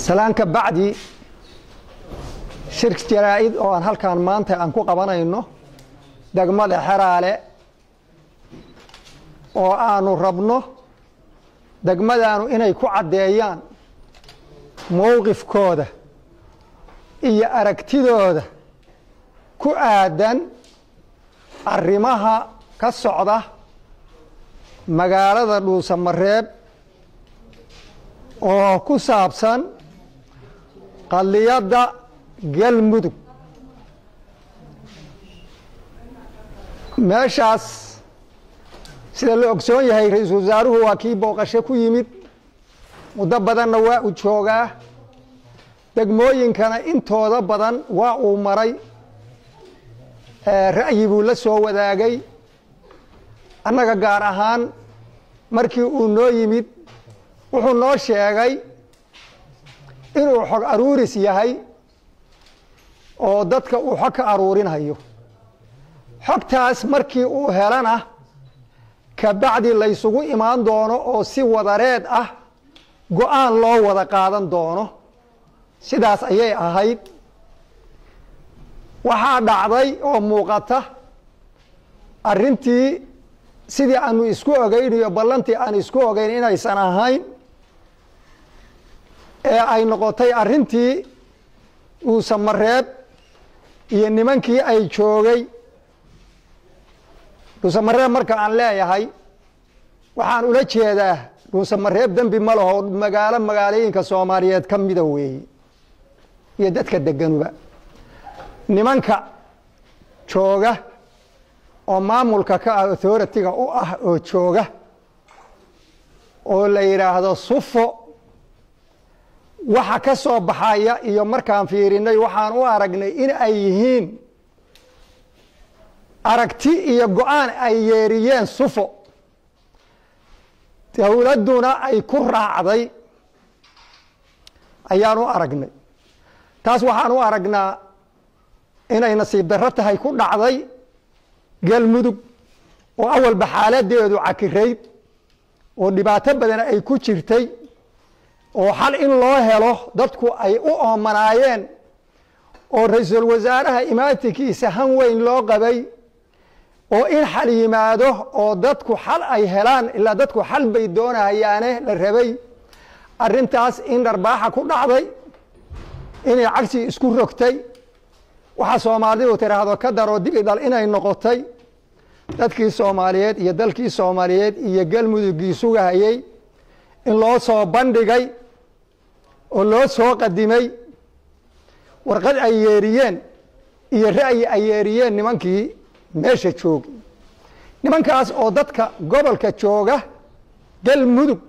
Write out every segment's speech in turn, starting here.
salaanka bacdi shirk jaraa'id oo aan halkaan maanta aan ku qabanayno degmada Xeraale oo aanu rabno degmadaanu inay ku cadeeyaan mowqifkooda iyo aragtidooda ku aadan arrimaha ka socda magaalada Dhuusamareeb oo ku saabsan qadiyadda Galmudug meeshaas sida la ogsoon yahay ra'iisul wasaaruhu waa kii booqasho ku yimid muddo badanna waa u joogaa degmooyinkana intooda badan waa uu maray ra'yi buu la soo wadaagay annaga gaar ahaan markii uu noo yimid wuxuu noo sheegay inuu xog aruuris yahay oo dadka uu xog ka aruurinayo xogtaas markii uu helana ka bacdi la isugu imaan doono oo si wadareed ah go'aan loo wada qaadan doono sidaas ayay ahayd waxaa dhacday oo muuqata arrintii sidii aanu isku ogeyn iyo ballantii aan isku ogeyn inaysan ahayn ee ay noqotay arrintii Dhuusamareeb iyo nimankii ay joogay Dhuusamareeb marka aan leeyahay waxaan ula jeedaa Dhuusamareeb dambi ma laho magaalooyinka Soomaaliyeed ka mid weeye iyo dadka deganuba nimanka jooga oo maamulka ka authority-ga u ah oo jooga oo la yiraahdo sufo waxa ka soo baxaya iyo markaan fiirinay waxaan u aragnay in ay yihiin aragti iyo go'aan ay yeeriyeen sufo dawladuna ay ku raacday ayaan u aragnay taas waxaan u aragnaa inay nasiib darro tahay ku dhacday Galmudug oo awalba xaaladeedu cakirayd oo dhibaato badan ay ku jirtay oo xal in loo helo dadku ay u oomanaayeen oo ra'iisul wasaaraha imaatikiisa han weyn loo qabay oo in xal yimaado oo dadku xal ay helaan ilaa dadku xal bay doonayaane la rabay arrintaas in darbaaxa ku dhacday inay cagsi isku rogtay waxa Soomaalidu tiraahdo ka daro dib idal inay noqotay dadkii Soomaaliyeed iyo dalkii Soomaaliyeed iyo Galmudugii sugayay in loo soo bandhigay oo loo soo qadimay warqad ay yeeriyeen iyo ra'yi ay yeeriyeen nimankii meesha joogay nimankaas oo dadka gobolka jooga Galmudug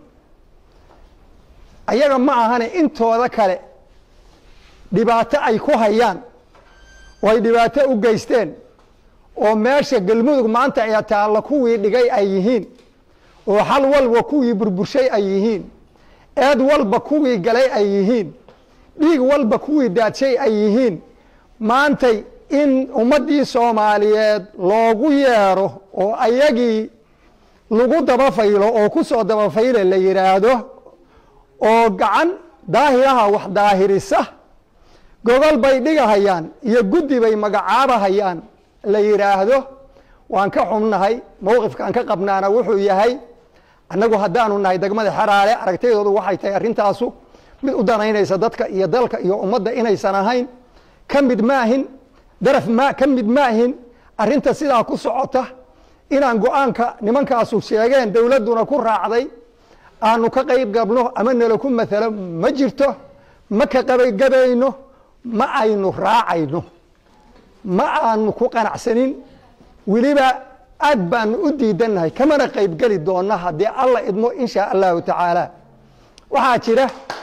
ayaga ma ahane intooda kale dhibaato ay ku hayaan way dhibaato u geysteen oo meesha Galmudug maanta ay taala kuwii dhigay ay yihiin oo hal walba kuwii burburshay ay yihiin eed walba kuwii galay ay yihiin dhiig walba kuwii daadshay ay yihiin maantay in ummadii Soomaaliyeed loogu yeero oo ayagii lagu daba faylo oo ku soo daba fayle la yiraahdo oo gacan daahiraha wax daahirisa gogol bay dhigahayaan iyo guddi bay magacaabahayaan la yiraahdo waan ka xumnahay mowqifkan ka qabnaana wuxuu yahay annagu haddaanu nahay degmada Xeraale aragtidoodu waxay tahay arrintaasu mid u danaynaysa dadka iyo dalka iyo ummadda inaysan ahayn ka mid maahin daraf ma ka mid maahin arrinta sidaa ku socota inaan go'aanka nimankaasu sheegeen dawladuna ku raacday aanu ka qayb gabno ama nala ku matalo ma jirto ma ka gabayno ma aynu raacayno ma aanu ku qanacsanin waliba aad baan u diidanahay kamana qayb gali doona hadii Allah idmo insha Allah ta'ala waxa jira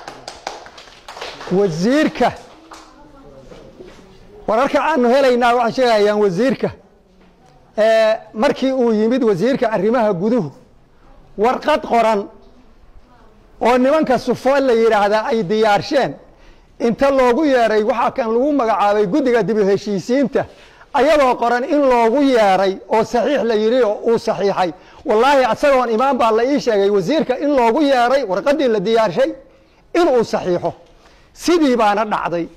wasiirka wararka aanu helaynaa waxa sheegayaan wasiirka markii uu yimid wasiirka arrimaha guduhu warqad qoran oo nimanka sufo la yiraahdo ay diyaarsheen inta loogu yeeray waxa kan lagu magacaabay guddiga dib u heshiisiinta ayadoo qoran in loogu yeeray oo saxiix la yiri oo uu saxiixay wallahi asagoon imaan baa la ii sheegay wasiirka in loogu yeeray warqadii la diyaarshay in uu saxiixo sidii baana dhacday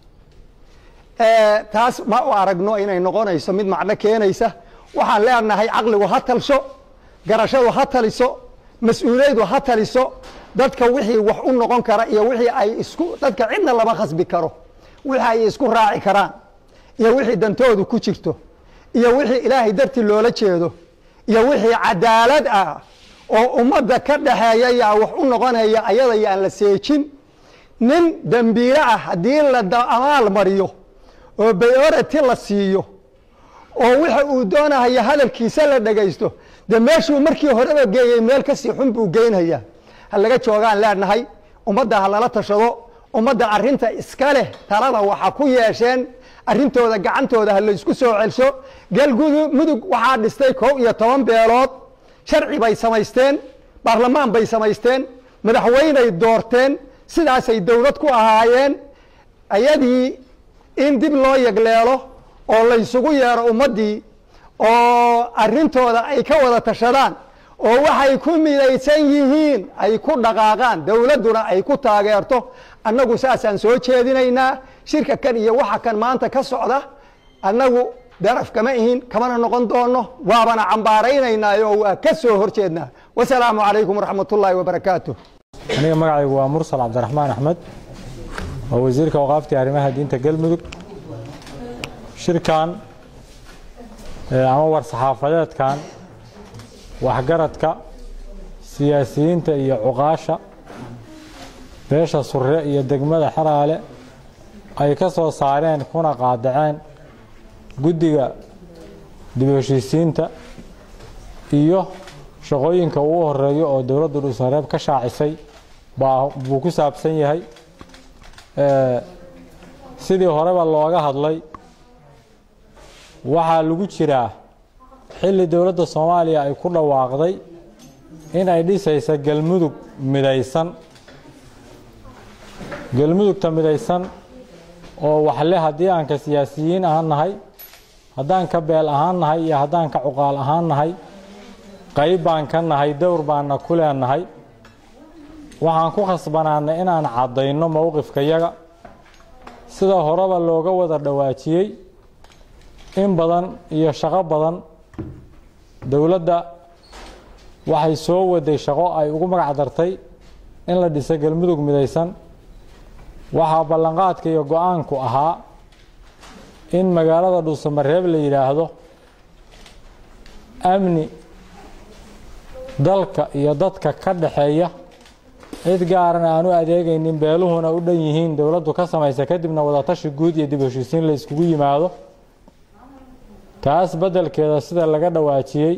taas ma u aragno inay noqonayso mid macno keenaysa waxaan leenahay caqligu ha talsho garashadu ha taliso mas-uuliyadu ha taliso dadka wixii wax u noqon kara iyo wixii ay isku dadka cidna lama khasbi karo wixii ay isku raaci karaan iyo wixii dantoodu ku jirto iyo wixii ilaahay dartii loola jeedo iyo wixii cadaalad ah oo ummadda ka dhaxeeya yaa wax u noqonaya ayada yaan la seejin nin dambiile ah haddii la amaal mariyo oo bayority la siiyo oo waxa uu doonaya hadalkiisa la dhagaysto de meeshuu markii horeba geeyay meel ka sii xun buu geynaya hal laga joogaan leenahay ummadda halala tashado ummadda arinta iska leh talada waxa ku yeesheen arintooda gacantooda hal la isku soo celsho galmudug waxaa dhistay 11 beelood sharci bay samaysteen baarlamaan bay samaysteen madaxweynay doorteen sidaasay dawlad ku ahaayeen ayadii in dib loo yagleelo oo la isugu yeero ummadii oo arintooda ay ka wada tashadaan oo waxay ku midaysan yihiin ay ku dhaqaaqaan dawladuna ay ku taageerto annagu saasaan soo jeedinaynaa shirka kan iyo waxa kan maanta ka socda annagu daraf kama ihin kamana noqon doono waabana cambaaraynaynaa oo waa ka soo horjeednaa wasalaamu calaykum waraxmatullaahi wabarakaatuh aniga magacaygu waa mursal cabdiraxmaan axmed oo wasiirka waqaafta arrimaha diinta galmudug shirkan ama war saxaafadeedkan waxgaradka siyaasiyiinta iyo cuqaasha beesha surre iyo degmada xaraale ay ka soo saareen kuna qaadaceen guddiga dib u heshiisiinta iyo shaqooyinka ugu horeeyo oo dowladda dhuusareeb ka shaacisay buu ku saabsan yahay sidii horeba looga hadlay waxaa lagu jiraa xilli dowladda Soomaaliya ay ku dhawaaqday in ay dhisayso galmudug midaysan galmudugta midaysan oo wax leh haddii aan ka siyaasiyiin ahaan nahay haddaan ka beel ahaan nahay iyo haddaan ka cuqaal ahaan nahay qayb baan ka nahay dowr baana ku leenahay waxaan ku khasbanaanay inaan cadayno mowqifkayaga sida horeba looga wada dhawaajiyay in badan iyo shaqo badan dowladda waxay soo waday shaqo ay ugu magac dartay in la dhiso galmudug midaysan waxaa ballanqaadka iyo go'aanku ahaa in magaalada dhuusamareeb la yiraahdo amni dalka iyo dadka ka dhaxeeya cid gaarana aanu adeegaynin beeluhuna u dhan yihiin dowladdu ka samaysa kadibna wada tashi guud iyo dib u heshiisiin la iskugu yimaado taas bedelkeeda sida laga dhawaajiyay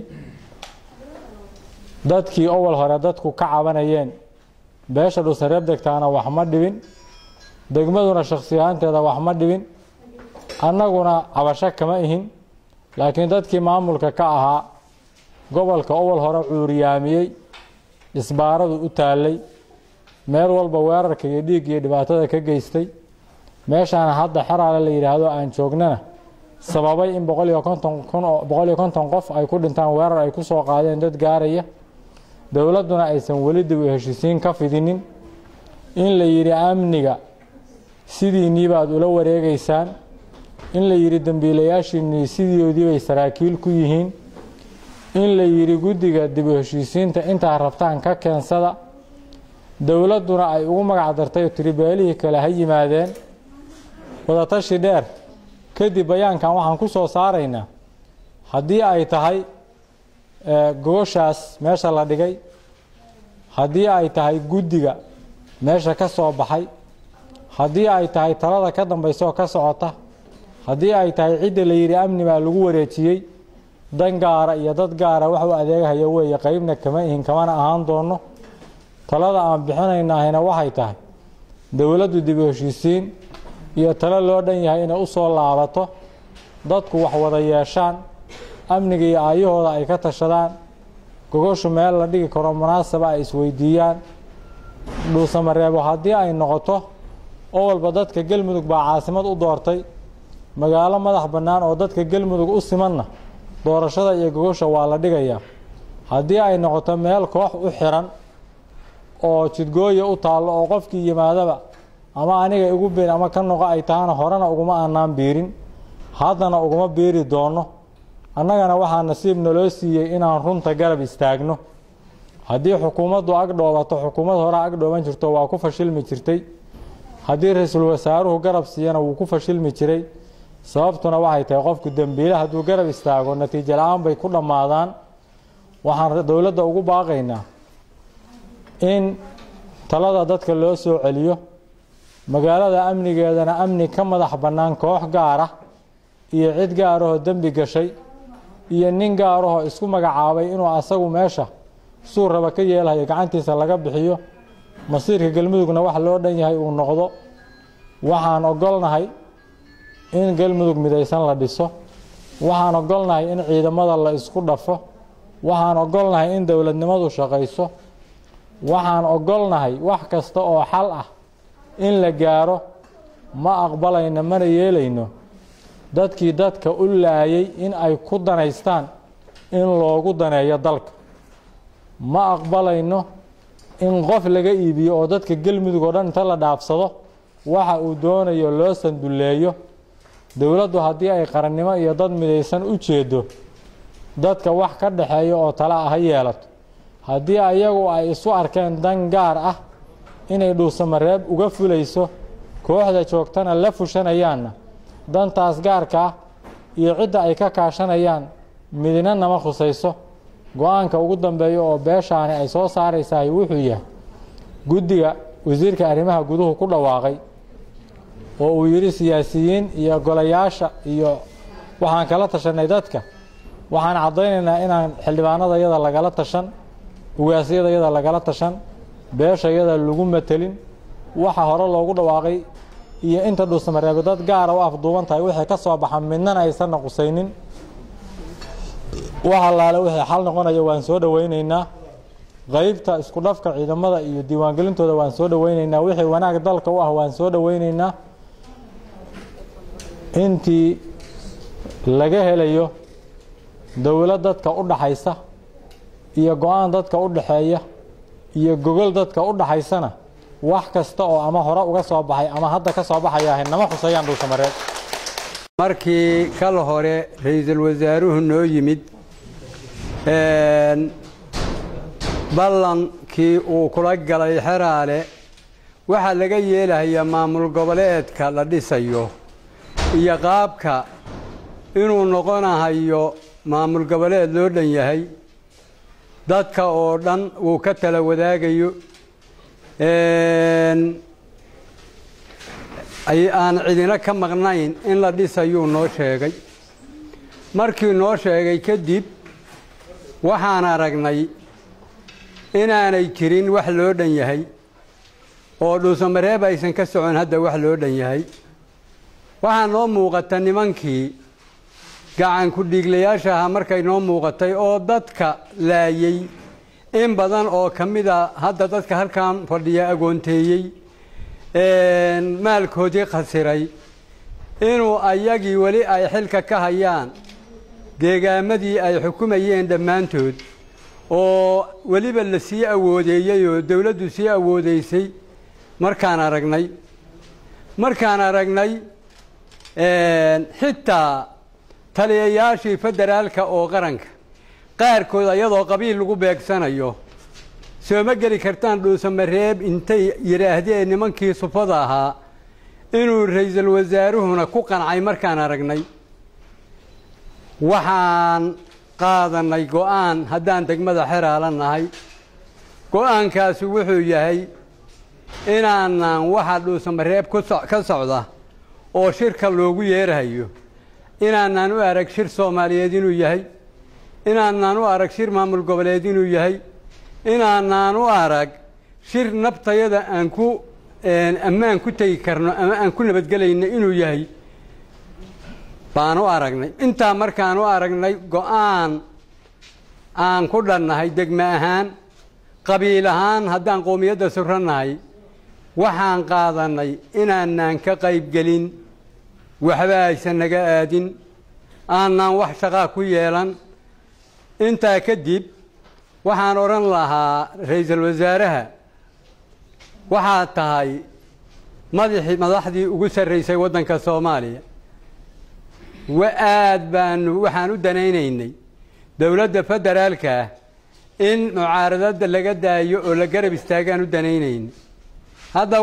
dadkii awal hore dadku ka cabanayeen beesha dhuusareeb degtaana wax ma dhibin degmaduna shakhsiyaanteeda wax ma dhibin annaguna cabasho kama ihin laakiin dadkii maamulka ka ahaa gobolka awal hore cuuriyaamiyey isbaaradu u taallay meel walba weerarka iyo dhiig iyo dhibaatada ka geystay meeshaana hadda xaraale la yiraahdo aan joognana sababay in 150 qof ay ku dhintaan weerar ay ku soo qaadeen dad gaaraya dowladuna aysan weli dib u heshiisiin ka fidinin in la yiri amniga sidii baad ula wareegaysaan in la yiri dambiilayaashii sidoodii bay saraakiil ku yihiin in la yiri guddiga dib u heshiisiinta inta rabtaan ka keensada dowladuna ay ugu magac dartay tribeelihii kale ha yimaadeen wada tashi dheer kadib bayaankan waxaan ku soo saaraynaa haddii ay tahay gooshaas meesha la dhigay haddii ay tahay guddiga meesha ka soo baxay haddii ay tahay talada ka dambayso ka socota haddii ay tahay cid la yiri amni baa lagu wareejiyay dan gaara iyo dad gaara wax u adeegaya weeye qaybna kama ihin kamana ahaan doono talada aan bixinaynaa waxay tahay dowladdu dib u heshiisiin iyo talo loo dhan yahay inay u soo laabato dadku wax wada yeeshaan amniga iyo aayahooda ay ka tashadaan gogoshu meel la dhigi karo munaasaba ay isweydiiyaan dhuusamareebo haddii ay noqoto oo walba dadka galmudug baa caasimad u doortay magaalo madax bannaan oo dadka galmudug u simanna doorashada iyo gogosha waa la dhigayaa haddii ay noqoto meel koox u xiran oo jidgooya u taallo oo qofkii yimaadaba ama aniga igu biir ama ka noqo ay tahana horena uguma aanaan biirin haddana uguma biiri doono annagana waxaa nasiib naloo siiyey inaan runta garab istaagno haddii xukuumaddu ag dhoobato xukuumad hore ag dhooban jirto waa ku fashilmi jirtay haddii ra-iisul wasaaruhu garab siiyana wuu ku fashilmi jiray sababtuna waxay tahay qofku dembiile hadduu garab istaago natiijo la-aan bay ku dhammaadaan waxaan dowladda ugu baaqaynaa in talada dadka loo soo celiyo magaalada amnigeedana amni ka madax bannaan koox gaar ah iyo cid gaarahoo dembi gashay iyo nin gaarahoo isku magacaabay inuu asagu meesha suu raba ka yeelahayo gacantiisa laga bixiyo masiirka galmudugna wax loo dhan yahay uu noqdo waxaan ogolnahay in galmudug midaysan la dhiso waxaan ogolnahay in ciidamada la isku dhafo waxaan ogolnahay in dowladnimadu shaqayso waxaan ogolnahay wax kasta oo xal ah in la gaaro ma aqbalayno mana yeelayno dadkii dadka u laayay in ay ku danaystaan in loogu daneeyo dalka ma aqbalayno in qof laga iibiyo oo dadka galmudug oo dhan inta la dhaafsado waxa uu doonayo loo sanduleeyo dowladdu haddii ay qarannimo iyo dad midaysan u jeedo dadka wax ka dhaxeeya oo tala ah yeelato haddii ayagu ay isu arkeen dan gaar ah inay dhuusamareeb uga fulayso kooxda joogtana la fushanayaanna dantaas gaarka ah iyo cidda ay ka kaashanayaan midna nama khusayso go-aanka ugu dambeeya oo beeshaani ay soo saaraysahay wuxuu yahay guddiga wasiirka arrimaha guduhu ku dhawaaqay oo uu yidhi siyaasiyiin iyo golayaasha iyo waxaan kala tashanay dadka waxaan caddaynaynaa inaan xildhibaanada yada lagala tashan ugaasyada yada lagala tashan beesha yada lagu matelin waxa hore loogu dhawaaqay iyo inta dhuusamareebe dad gaara u afduuban tahay wixii ka soo baxa midnana aysanna qusaynin wax allaale wixii xal noqonaya waan soo dhowaynaynaa qaybta isku dhafka ciidamada iyo diiwaangelintooda waan soo dhowaynaynaa wixii wanaag dalka u ah waan soo dhowaynaynaa intii laga helayo dowlad dadka u dhaxaysa iyo go-aan dadka u dhaxeeya iyo gogol dadka u dhaxaysana wax kasta oo ama hore uga soo baxay ama hadda ka soo baxaya nama khusayaan dhuusamareeb markii kal hore ra-iisul wasaaruhu noo yimid ballankii uu kula galay xeraale waxaa laga yeelahayaa maamul goboleedka la dhisayo iyo qaabka inuu noqonahayo maamul goboleed loo dhan yahay dadka oo dhan uu ka tala wadaagayo aan cidina ka maqnayn in la dhisayuu noo sheegay markii noo sheegay kadib waxaan aragnay inaanay jirin wax loo dhan yahay oo dhuusamareeb aysan ka socon hadda wax loo dhan yahay waxaa noo muuqata nimankii gacan ku dhiiglayaasha ahaa markay noo muuqatay oo dadka laayay in badan oo ka mida hadda dadka halkan fadhiya agoonteeyey maalkoodii khasiray inuu ayagii weli ay xilka ka hayaan deegaamadii ay xukumayeen dhammaantood oo weliba la sii awoodeeyey oo dowladdu sii awoodeysay markaan aragnay xitaa taliyayaashii federaalka oo qaranka qaarkood ayadoo qabiil lagu beegsanayo sooma geli kartaan dhuusamareeb intay yidhaahdeen nimankii sufada ahaa inuu ra-iisul wasaaruhuna ku qancay markaan aragnay waxaan qaadanay go-aan haddaan degmada xeraala nahay go-aankaasi wuxuu yahay inaanaan waxa dhuusamareeb ka socda oo shirka loogu yeerahayo inaanaan u arag shir soomaaliyeed inuu yahay inaanaan u arag shir maamul goboleed inuu yahay inaanaan u arag shir nabtayada aan ku ammaan ku tegi karno ama aan ku nabadgelayno inuu yahay baan u aragnay intaa markaan u aragnay go-aan aan ku dhannahay degme ahaan qabiil ahaan haddaan qoomiyadda surrannahay waxaan qaadanay inaanaan ka qaybgelin waxba aysan naga aadin aanaan wax shaqaa ku yeelan intaa kadib waxaan odhan lahaa ra-iisul wasaaraha waxaad tahay madaxdii ugu sarreysay waddanka Soomaaliya aad baanu waxaan u danaynaynay dowladda federaalka in mucaaradada laga daayo oo la garab istaagaan u danaynaynay hadda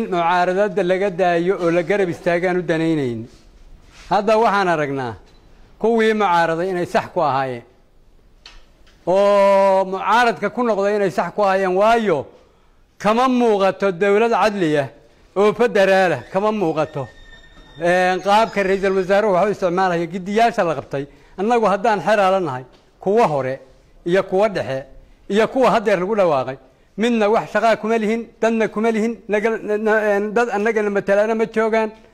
waxaan aragnaa kuwii mucaaraday inay sax ku ahaayeen oo mucaaradka ku noqday inay sax ku ahaayeen waayo kama muuqato dowlad cadliya oo federaal kama muuqato qaabka ra'iisul wasaaruhu waxa uu isticmaalaya gidiyaasha la qabtay annagu haddaan xeraalanahay kuwa hore iyo kuwa dhexe iyo kuwa hadda lagu dhawaaqay midna wax shaqo kuma lihin dadna kuma lihin dad annagana matalaana ma joogaan